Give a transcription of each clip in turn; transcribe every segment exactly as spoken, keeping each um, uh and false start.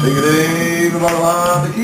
Dev Bhagwan ki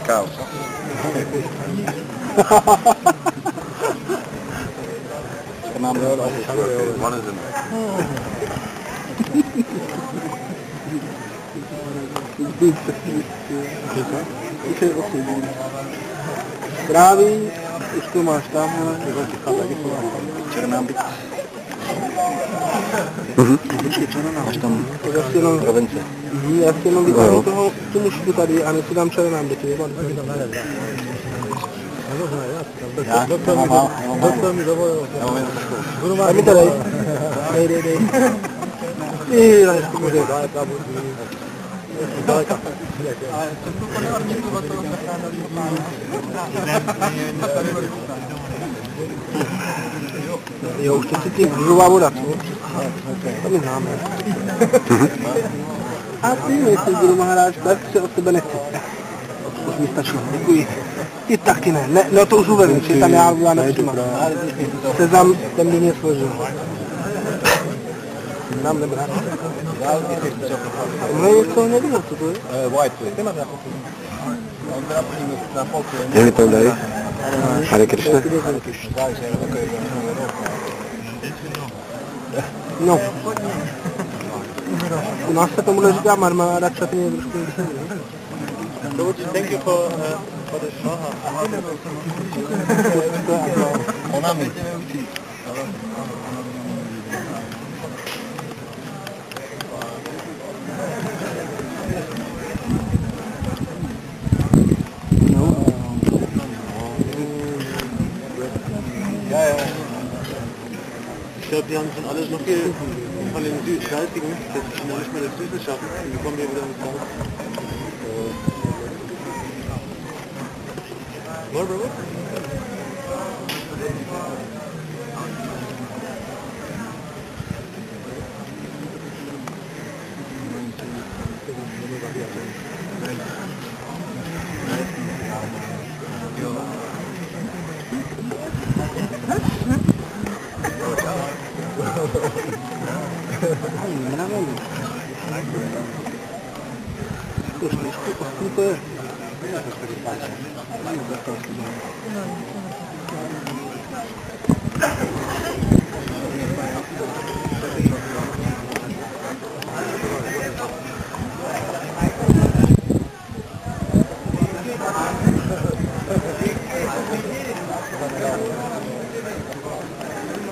cow. One of them. Zdraví, už to máš tam, hele. Včera nám být. Máš tam rovence. Já si jenom vytáhnu toho, tu mužku tady a než si dám červenám byty. Já to mám málo. Já mám jenom trošku. Daj mi to dej. Dej, dej, dej. Ty, ale to může. Jo, už to cítím žluvá voda, co? To my známe. A ty, jestli budu mahráč, tak se od tebe nechci. Už mi stačilo, děkuji. Ty taky ne, ne, no to už uvedu, že tam já já nepřijímám. Sezam, ten by mě složil. Nám nebrát. Tohle je něco neviděl, co to je? White. Je mi to dají? Hare Krishna. No. U nás se tomu říká marmáda, čatný je trošku jiný. Thank you for, uh, for the shoha. Onami. Ja, ja. Ich glaube, die haben schon alles noch viel von den Salzigen, dass sie noch nicht mal das Süße schaffen. Die kommen hier wieder mit raus. More, bro?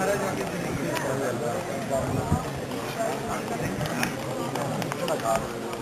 Thank you.